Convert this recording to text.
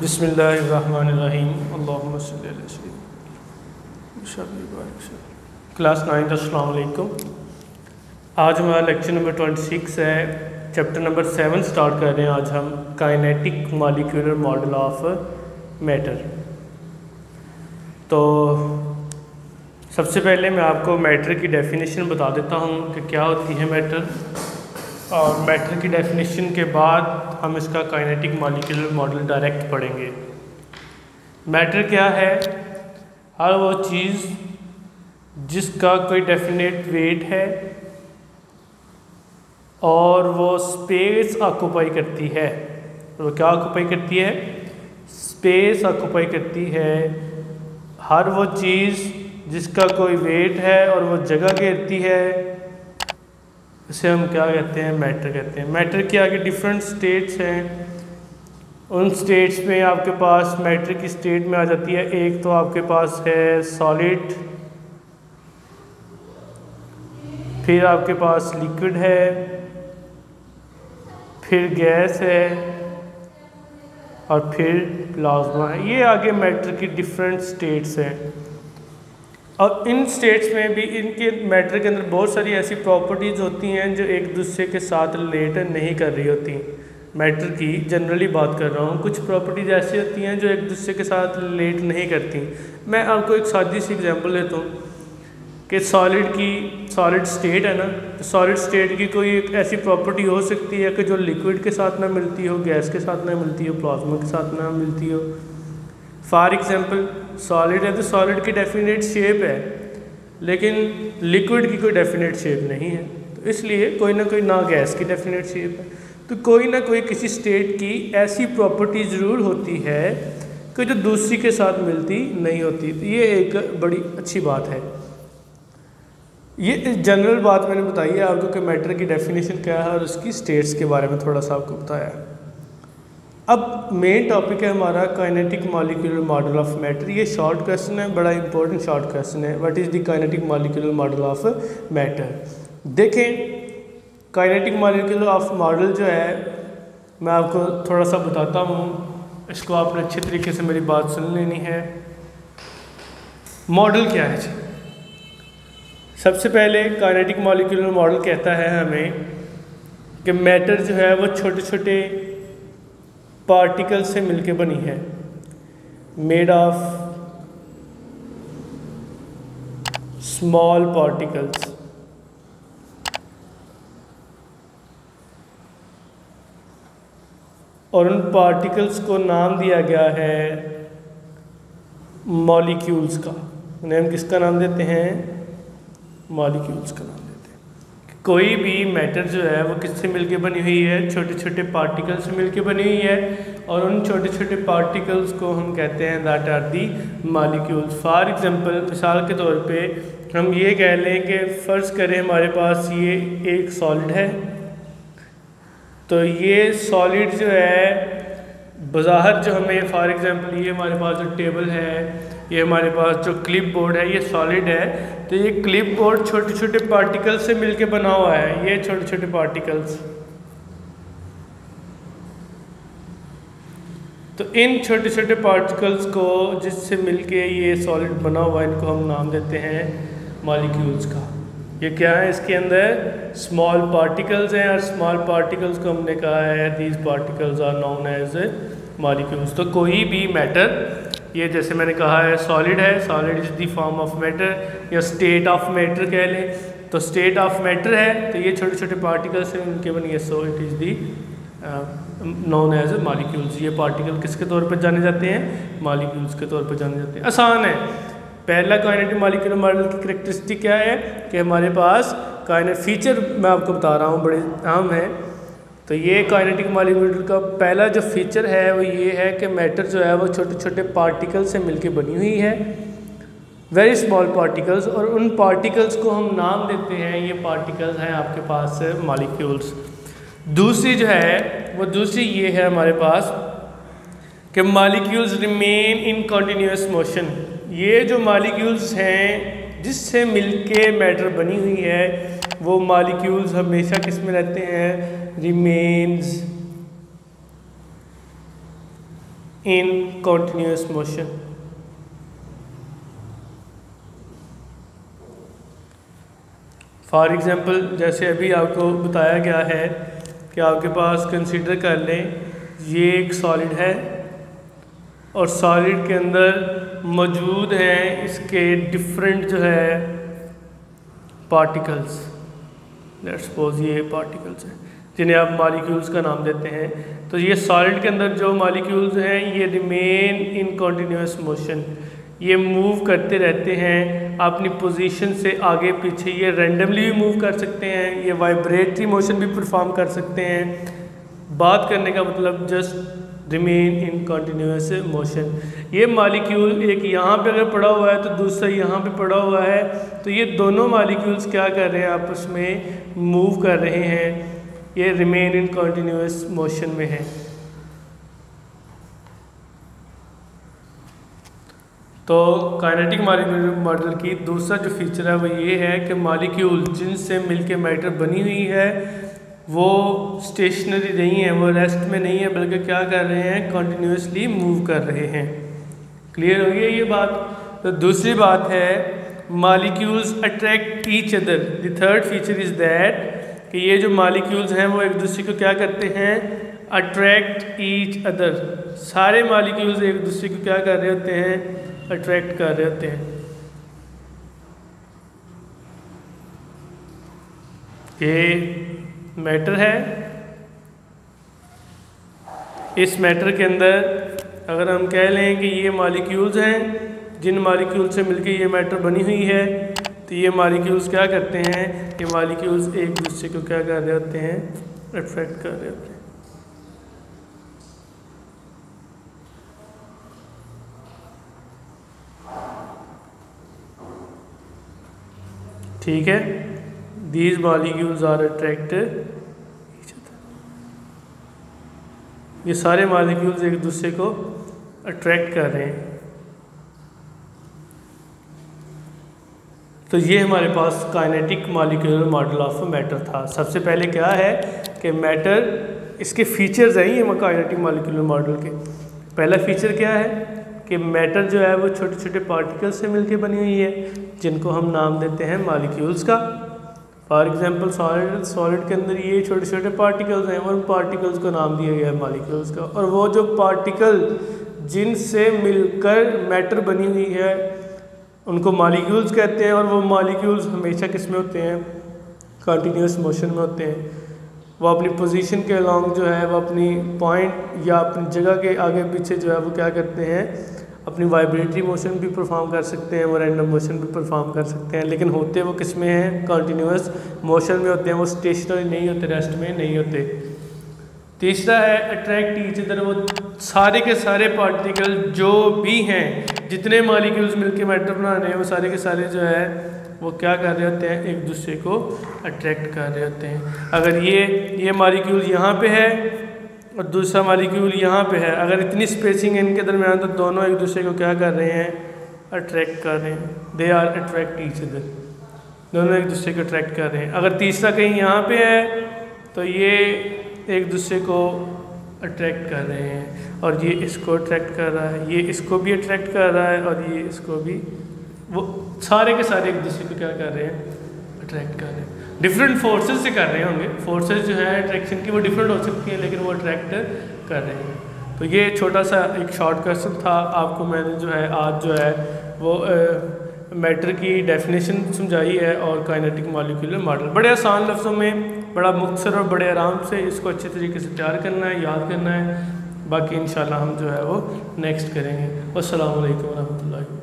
बिस्मिल्लाहिर्रहमानिर्रहीम अल्लाहुम्मा सल्लि अला सय्यिदिना क्लास 9 अस्सलाम वालेकुम। आज हमारा लेक्चर नंबर 26 है। चैप्टर नंबर 7 स्टार्ट कर रहे हैं। आज हम kinetic molecular model of matter. तो सबसे पहले मैं आपको मैटर की डेफिनेशन बता देता हूँ कि क्या होती है मैटर, और मैटर की डेफिनेशन के बाद हम इसका काइनेटिक मॉलिक्यूलर मॉडल डायरेक्ट पढ़ेंगे। मैटर क्या है? हर वो चीज़ जिसका कोई डेफिनेट वेट है और वो स्पेस ऑक्यूपाई करती है। वो क्या ऑक्यूपाई करती है? स्पेस ऑक्यूपाई करती है। हर वो चीज़ जिसका कोई वेट है और वो जगह घेरती है, इसे हम क्या कहते हैं? मैटर कहते हैं। मैटर के आगे डिफरेंट स्टेट्स हैं। उन स्टेट्स में आपके पास मैटर की स्टेट में आ जाती है, एक तो आपके पास है सॉलिड, फिर आपके पास लिक्विड है, फिर गैस है और फिर प्लाज्मा है। ये आगे मैटर की डिफरेंट स्टेट्स हैं। और इन स्टेट्स में भी इनके मैटर के अंदर बहुत सारी ऐसी प्रॉपर्टीज़ होती हैं जो एक दूसरे के साथ रिलेट नहीं कर रही होती। मैटर की जनरली बात कर रहा हूँ। कुछ प्रॉपर्टीज़ ऐसी होती हैं जो एक दूसरे के साथ रिलेट नहीं करती। मैं आपको एक सादी सी एग्जांपल देता हूँ कि सॉलिड स्टेट है ना, तो सॉलिड स्टेट की कोई एक ऐसी प्रॉपर्टी हो सकती है कि जो लिक्विड के साथ ना मिलती हो, गैस के साथ ना मिलती हो, प्लाज्मा के साथ ना मिलती हो। फॉर एग्जांपल सॉलिड है तो सॉलिड की डेफिनेट शेप है, लेकिन लिक्विड की कोई डेफिनेट शेप नहीं है। तो इसलिए कोई ना कोई ना गैस की डेफिनेट शेप है, तो कोई ना कोई किसी स्टेट की ऐसी प्रॉपर्टी ज़रूर होती है कि जो दूसरी के साथ मिलती नहीं होती। तो ये एक बड़ी अच्छी बात है। ये जनरल बात मैंने बताई है आपको कि मैटर की डेफिनेशन क्या है और उसकी स्टेट्स के बारे में थोड़ा सा आपको बताया। अब मेन टॉपिक है हमारा kinetic molecular model of matter. ये शॉर्ट क्वेश्चन है, बड़ा इंपॉर्टेंट शॉर्ट क्वेश्चन है। What is the kinetic molecular model of matter. देखें, काइनेटिक मॉलिक्यूलर ऑफ मॉडल जो है, मैं आपको थोड़ा सा बताता हूँ। इसको आपने अच्छे तरीके से मेरी बात सुन लेनी है। मॉडल क्या है जी? सबसे पहले काइनेटिक मॉलिक्यूलर मॉडल कहता है हमें कि मैटर जो है वो छोटे छोटे पार्टिकल से मिलके बनी है, मेड ऑफ स्मॉल पार्टिकल्स। और उन पार्टिकल्स को नाम दिया गया है मॉलिक्यूल्स का। उन्हें हम किसका नाम देते हैं? मॉलिक्यूल्स का नाम देते हैं। कोई भी मैटर जो है वो किससे मिलके बनी हुई है? छोटे छोटे पार्टिकल्स से मिलके बनी हुई है, और उन छोटे छोटे पार्टिकल्स को हम कहते हैं that are the molecules. For example, मिसाल के तौर पे हम ये कह लें कि फ़र्ज़ करें हमारे पास ये एक सॉलिड है। तो ये सॉलिड जो है बज़ाहिर जो हमें, फॉर एग्जांपल ये हमारे पास जो टेबल है, ये हमारे पास जो क्लिप बोर्ड है, ये सॉलिड है। तो ये क्लिप बोर्ड छोटे छोटे पार्टिकल्स से मिलके बना हुआ है। ये छोटे छोटे पार्टिकल्स, तो इन छोटे छोटे पार्टिकल्स को जिससे मिलके ये सॉलिड बना हुआ है, इनको हम नाम देते हैं मॉलिक्यूल्स का। ये क्या है? इसके अंदर स्मॉल पार्टिकल्स हैं, और स्मॉल पार्टिकल्स को हमने कहा है these particles are known as molecules. तो कोई भी मैटर, ये जैसे मैंने कहा है सॉलिड है, solid is the form of matter या स्टेट ऑफ मैटर कह लें। तो स्टेट ऑफ मैटर है, तो ये छोटे छोटे पार्टिकल्स हैं उनके बनी है, so it is the known as molecules. ये पार्टिकल किसके तौर पर जाने जाते हैं? मॉलिक्यूल्स के तौर पर जाने जाते हैं। आसान है। पहला काइनेटिक मॉलिक्यूलर मॉडल की करैक्टरिस्टिक क्या है कि हमारे पास फीचर मैं आपको बता रहा हूँ, बड़े अहम है। तो ये काइनेटिक मॉलिक्यूलर का पहला जो फीचर है वो ये है कि मैटर जो है वो छोटे छोटे पार्टिकल से मिलके बनी हुई है, वेरी स्मॉल पार्टिकल्स, और उन पार्टिकल्स को हम नाम देते हैं, ये पार्टिकल्स हैं आपके पास मॉलिक्यूल्स। दूसरी जो है वो दूसरी ये है हमारे पास कि molecules remain in continuous motion. ये जो मॉलिक्यूल्स हैं जिससे मिलके मैटर बनी हुई है, वो मॉलिक्यूल्स हमेशा किस में रहते हैं? Remains in continuous motion. For example जैसे अभी आपको बताया गया है कि आपके पास कंसीडर कर लें ये एक सॉलिड है और सॉलिड के अंदर मौजूद हैं इसके डिफरेंट जो है पार्टिकल्स। लेट्स सपोज ये पार्टिकल्स हैं जिन्हें आप मॉलिक्यूल्स का नाम देते हैं। तो ये सॉलिड के अंदर जो मॉलिक्यूल्स हैं ये रिमेन इन कॉन्टिन्यूस मोशन, ये मूव करते रहते हैं अपनी पोजीशन से आगे पीछे। ये रैंडमली भी मूव कर सकते हैं, ये वाइब्रेटरी मोशन भी परफॉर्म कर सकते हैं। बात करने का मतलब just remain in continuous motion. ये मॉलिक्यूल एक यहाँ पे अगर पड़ा हुआ है तो दूसरा यहाँ पे पड़ा हुआ है, तो ये दोनों मॉलिक्यूल्स क्या कर रहे हैं, आपस में मूव कर रहे हैं। ये रिमेन इन कॉन्टिन्यूस मोशन में है। तो काइनेटिक मॉडल की दूसरा जो फीचर है वो ये है कि मॉलिक्यूल जिनसे मिलके मैटर बनी हुई है वो स्टेशनरी नहीं है, वो रेस्ट में नहीं है, बल्कि क्या कर रहे हैं, कॉन्टिन्यूसली मूव कर रहे हैं। क्लियर हो गया ये बात। तो दूसरी बात है molecules attract each other. The third feature is that कि ये जो मॉलिक्यूल्स हैं वो एक दूसरे को क्या करते हैं, अट्रैक्ट ईच अदर। सारे मॉलिक्यूल्स एक दूसरे को क्या कर रहे होते हैं, अट्रैक्ट कर रहे होते हैं। ये मैटर है, इस मैटर के अंदर अगर हम कह लें कि ये मॉलिक्यूल्स हैं जिन मॉलिक्यूल से मिलके ये मैटर बनी हुई है, तो ये मॉलिक्यूल्स क्या करते हैं, ये मॉलिक्यूल्स एक दूसरे को क्या कर रहे होते हैं, अट्रैक्ट कर रहे होते हैं। ठीक है, these molecules are attracted each other. ये सारे मॉलिक्यूल्स एक दूसरे को अट्रैक्ट कर रहे हैं। तो ये हमारे पास kinetic molecular model of matter था। सबसे पहले क्या है कि मैटर, इसके फीचर्स हैं ये काइनेटिक मॉलिक्यूलर मॉडल के। पहला फीचर क्या है कि मैटर जो है वो छोटे छोटे पार्टिकल्स से मिलके बनी हुई है जिनको हम नाम देते हैं मॉलिक्यूल्स का। फॉर एग्जांपल सॉलिड के अंदर ये छोटे छोटे पार्टिकल्स हैं और उन पार्टिकल्स को नाम दिया गया है मॉलिक्यूल्स का। और वो जो पार्टिकल जिनसे मिलकर मैटर बनी हुई है उनको मॉलिक्यूल्स कहते हैं। और वो मॉलिक्यूल्स हमेशा किस में होते हैं, कंटिन्यूस मोशन में होते हैं। वो अपनी पोजीशन के अलॉन्ग जो है वो अपनी पॉइंट या अपनी जगह के आगे पीछे जो है वो क्या करते हैं, अपनी वाइब्रेटरी मोशन भी परफॉर्म कर सकते हैं, वो रैंडम मोशन भी परफॉर्म कर सकते हैं। लेकिन होते वो किस में हैं, कंटिन्यूस मोशन में होते हैं, वो स्टेशनरी नहीं होते, रेस्ट में नहीं होते। तीसरा है अट्रैक्ट ईच अदर। वो सारे के सारे पार्टिकल जो भी हैं, जितने मॉलिक्यूल्स मिलके मैटर बना रहे हैं, वो सारे के सारे जो है वो क्या कर रहे होते हैं, एक दूसरे को अट्रैक्ट कर रहे होते हैं। अगर ये मॉलिक्यूल यहाँ पे है और दूसरा मॉलिक्यूल यहाँ पे है, अगर इतनी स्पेसिंग है इनके दरमियान, तो दोनों एक दूसरे को क्या कर रहे हैं, अट्रैक्ट कर रहे हैं। They are attract each other, दोनों एक दूसरे को अट्रैक्ट कर रहे हैं। अगर तीसरा कहीं यहाँ पे है तो ये एक दूसरे को अट्रैक्ट कर रहे हैं, और ये इसको अट्रैक्ट कर रहा है, ये इसको भी अट्रैक्ट कर रहा है, और ये इसको भी। वो सारे के सारे एक दूसरे को क्या कर रहे हैं, अट्रैक्ट कर रहे हैं। डिफरेंट फोर्सेस से कर रहे होंगे, फोर्सेस जो है अट्रैक्शन की वो डिफरेंट हो सकती हैं, लेकिन वो अट्रैक्ट कर रहे हैं। तो ये छोटा सा एक शॉर्ट क्वेश्चन था, आपको मैंने जो है आज जो है वो मैटर की डेफिनेशन समझाई है और काइनेटिक मॉलिक्यूलर मॉडल। बड़े आसान लफ्ज़ों में, बड़ा मुख्तसर और बड़े आराम से इसको अच्छे तरीके से तैयार करना है, याद करना है। बाकी इंशाल्लाह हम जो है वो नेक्स्ट करेंगे। अस्सलामु अलैकुम वरहमतुल्लाहि।